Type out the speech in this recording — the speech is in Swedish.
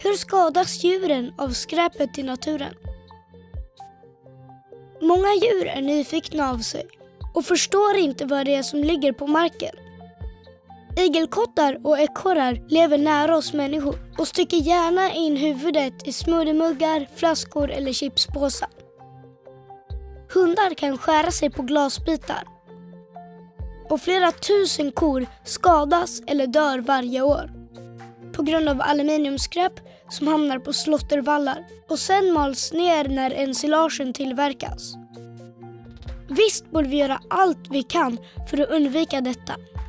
Hur skadas djuren av skräpet i naturen? Många djur är nyfikna av sig och förstår inte vad det är som ligger på marken. Igelkottar och ekorrar lever nära oss människor och sticker gärna in huvudet i smoothiemuggar, flaskor eller chipspåsar. Hundar kan skära sig på glasbitar. Och flera tusen kor skadas eller dör varje år på grund av aluminiumskräp som hamnar på slåttervallar och sen mals ner när ensilagen tillverkas. Visst borde vi göra allt vi kan för att undvika detta.